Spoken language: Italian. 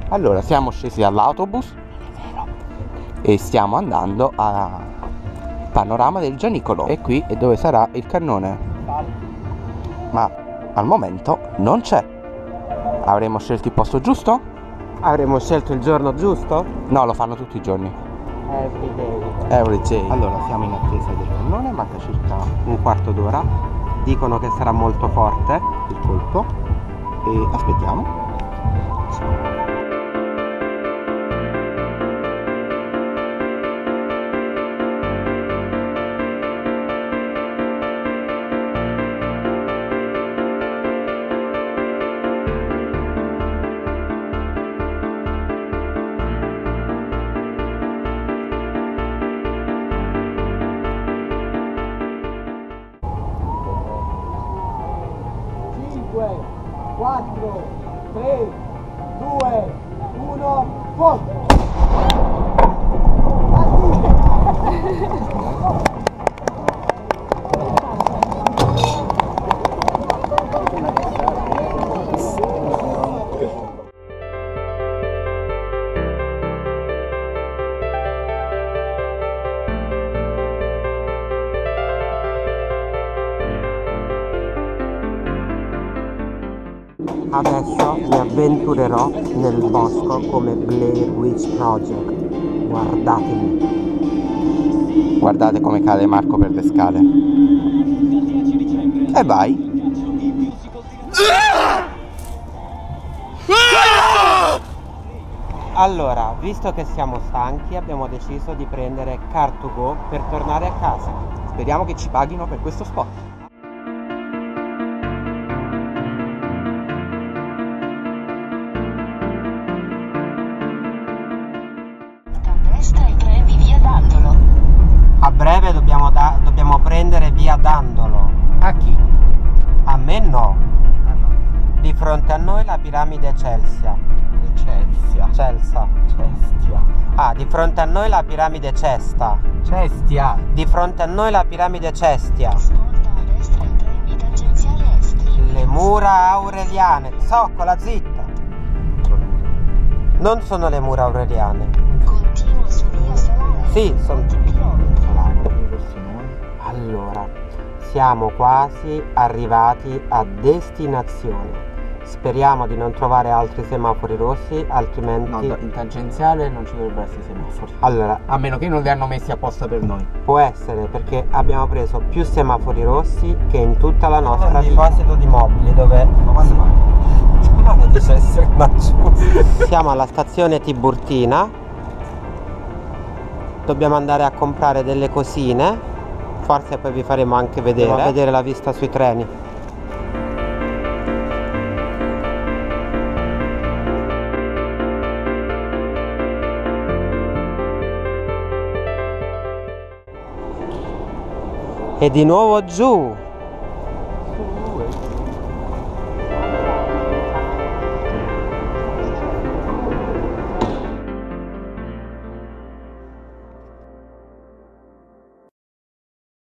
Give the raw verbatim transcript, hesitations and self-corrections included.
Allora, siamo scesi dall'autobus e stiamo andando a Panorama del Gianicolo. E qui è dove sarà il cannone. Ma al momento non c'è. Avremmo scelto il posto giusto? Avremmo scelto il giorno giusto? No, lo fanno tutti i giorni. Every day. Every day. Allora, siamo in attesa del cannone, manca circa Un quarto d'ora. Dicono che sarà molto forte il colpo e aspettiamo. cinque, quattro, tre, due, uno, fuoco! Adesso mi avventurerò nel bosco come Blair Witch Project. Guardatemi. Guardate come cade Marco per le scale. E vai. Allora, visto che siamo stanchi, abbiamo deciso di prendere Car to Go per tornare a casa. Speriamo che ci paghino per questo spot. A breve dobbiamo, da dobbiamo prendere via Dandolo. A chi? A me no. Di fronte a noi la piramide Celsia. Celsia. Celsa. Cestia. Ah, di fronte a noi la piramide Cesta. Cestia. Di fronte a noi la piramide Cestia. Le mura aureliane. Zoccola, zitta. Non sono le mura aureliane. Continua su via Solare. Sì, sono... chilometri. Allora, siamo quasi arrivati a destinazione. Speriamo di non trovare altri semafori rossi, altrimenti... No, in tangenziale non ci dovrebbero essere semafori. Allora, A meno che non li hanno messi apposta per noi. può essere perché abbiamo preso più semafori rossi che in tutta la nostra vita. Un deposito di mobili dove... Ma quando mai? Ma dicesse Siamo alla stazione Tiburtina. Dobbiamo andare a comprare delle cosine. Forse poi vi faremo anche vedere, a vedere la vista sui treni. E di nuovo giù.